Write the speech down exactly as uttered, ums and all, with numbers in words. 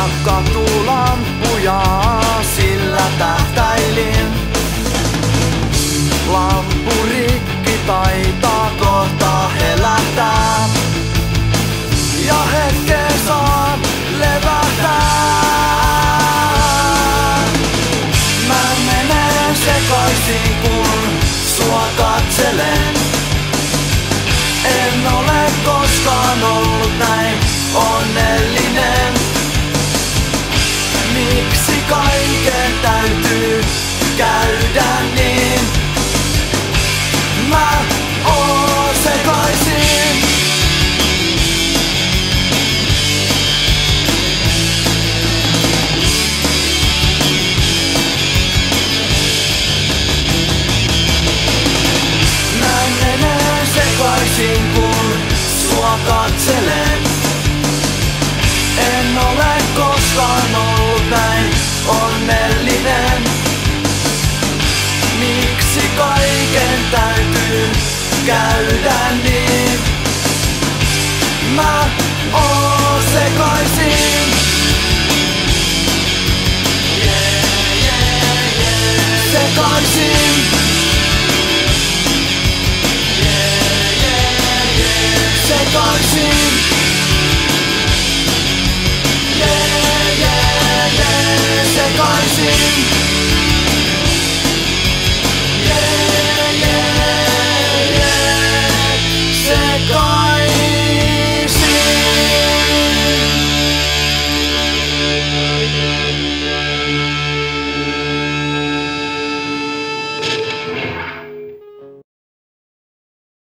ja katulampuja, sillä tähtäilin. Lampurikki taitaa kohta helähtää, ja hetken saan levähtää. Mä menen sekaisin, kun sua katselen. En ole koskaan ollut näin onnellinen. Miksi kaiken täytyy käydä niin? Mä oon sekaisin. Mä menen sekaisin, kun sua katselen. En ole koskaan ollut näin onnellinen. Miksi kaiken täytyy käydä niin? Mä oon sekaisin. Yeah, yeah, yeah. Sekaisin. Yeah, yeah, yeah. Sekaisin. Yeah, yeah, yeah. Sekaisin.